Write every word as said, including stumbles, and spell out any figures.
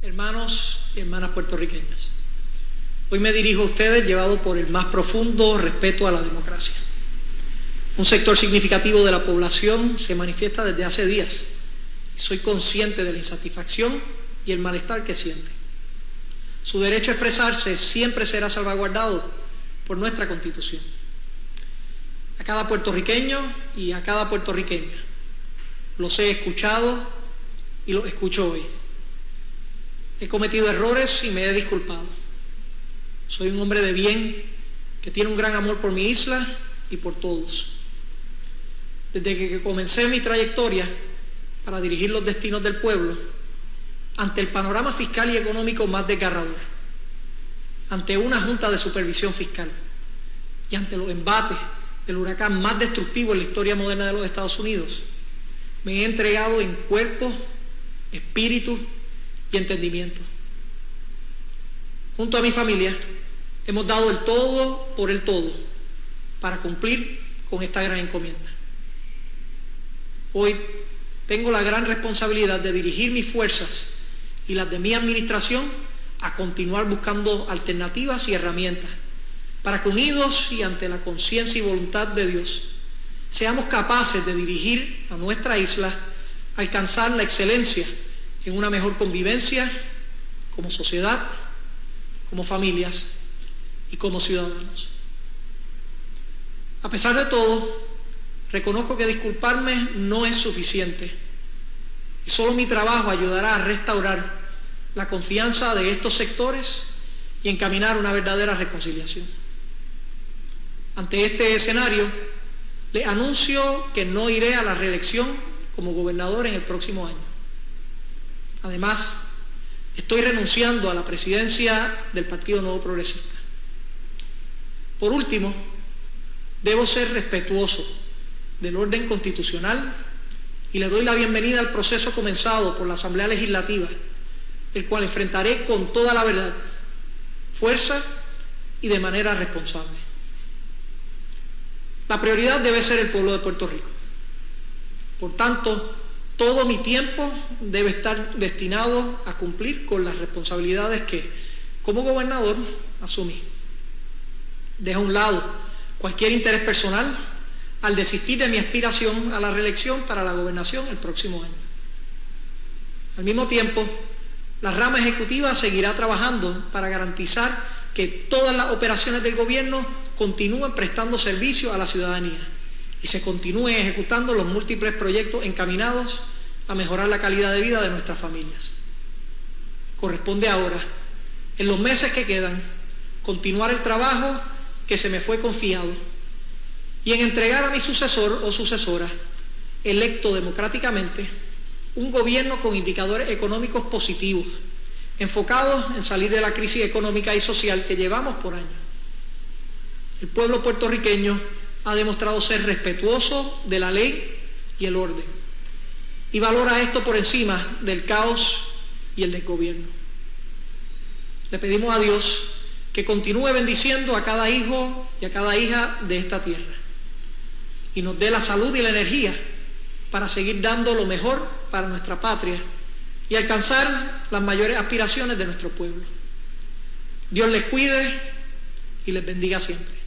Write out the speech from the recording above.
hermanos y hermanas puertorriqueñas. Hoy me dirijo a ustedes llevado por el más profundo respeto a la democracia. Un sector significativo de la población se manifiesta desde hace días y soy consciente de la insatisfacción y el malestar que siente. Su derecho a expresarse siempre será salvaguardado por nuestra Constitución. A cada puertorriqueño y a cada puertorriqueña los he escuchado y los escucho hoy. He cometido errores y me he disculpado. Soy un hombre de bien que tiene un gran amor por mi isla y por todos. Desde que comencé mi trayectoria para dirigir los destinos del pueblo, ante el panorama fiscal y económico más desgarrador, ante una junta de supervisión fiscal y ante los embates del huracán más destructivo en la historia moderna de los Estados Unidos, me he entregado en cuerpo, espíritu y entendimiento. Junto a mi familia, hemos dado el todo por el todo para cumplir con esta gran encomienda. Hoy tengo la gran responsabilidad de dirigir mis fuerzas y las de mi administración a continuar buscando alternativas y herramientas para que unidos y ante la conciencia y voluntad de Dios seamos capaces de dirigir a nuestra isla a alcanzar la excelencia en una mejor convivencia como sociedad, como familias y como ciudadanos. A pesar de todo, reconozco que disculparme no es suficiente y solo mi trabajo ayudará a restaurar la confianza de estos sectores y encaminar una verdadera reconciliación. Ante este escenario, les anuncio que no iré a la reelección como gobernador en el próximo año. Además, estoy renunciando a la presidencia del Partido Nuevo Progresista. Por último, debo ser respetuoso del orden constitucional y le doy la bienvenida al proceso comenzado por la Asamblea Legislativa, el cual enfrentaré con toda la verdad, fuerza y de manera responsable. La prioridad debe ser el pueblo de Puerto Rico. Por tanto, todo mi tiempo debe estar destinado a cumplir con las responsabilidades que, como gobernador, asumí. Dejo a un lado cualquier interés personal al desistir de mi aspiración a la reelección para la gobernación el próximo año. Al mismo tiempo, la rama ejecutiva seguirá trabajando para garantizar que todas las operaciones del gobierno continúen prestando servicio a la ciudadanía y se continúen ejecutando los múltiples proyectos encaminados a mejorar la calidad de vida de nuestras familias. Corresponde ahora, en los meses que quedan, continuar el trabajo que se me fue confiado y en entregar a mi sucesor o sucesora, electo democráticamente, un gobierno con indicadores económicos positivos, enfocados en salir de la crisis económica y social que llevamos por años. El pueblo puertorriqueño ha demostrado ser respetuoso de la ley y el orden y valora esto por encima del caos y el desgobierno. Le pedimos a Dios que continúe bendiciendo a cada hijo y a cada hija de esta tierra y nos dé la salud y la energía para seguir dando lo mejor para nuestra patria y alcanzar las mayores aspiraciones de nuestro pueblo. Dios les cuide y les bendiga siempre.